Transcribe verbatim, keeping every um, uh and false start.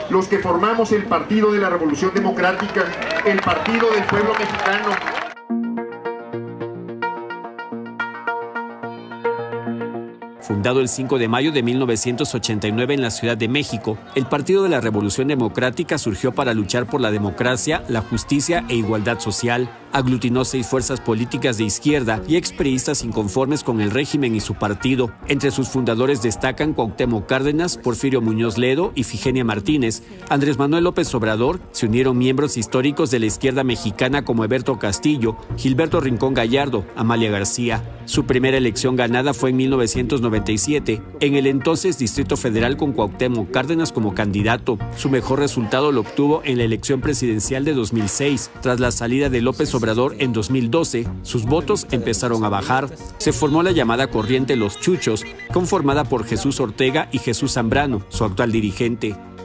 los que formamos el Partido de la Revolución Democrática, el Partido del Pueblo Mexicano. Fundado el cinco de mayo de mil novecientos ochenta y nueve en la Ciudad de México, el Partido de la Revolución Democrática surgió para luchar por la democracia, la justicia e igualdad social. Aglutinó seis fuerzas políticas de izquierda y expriistas inconformes con el régimen y su partido. Entre sus fundadores destacan Cuauhtémoc Cárdenas, Porfirio Muñoz Ledo y Ifigenia Martínez. Andrés Manuel López Obrador. Se unieron miembros históricos de la izquierda mexicana como Heberto Castillo, Gilberto Rincón Gallardo, Amalia García. Su primera elección ganada fue en mil novecientos noventa y siete, en el entonces Distrito Federal con Cuauhtémoc Cárdenas como candidato. Su mejor resultado lo obtuvo en la elección presidencial de dos mil seis. Tras la salida de López Obrador en dos mil doce, sus votos empezaron a bajar. Se formó la llamada corriente Los Chuchos, conformada por Jesús Ortega y Jesús Zambrano, su actual dirigente.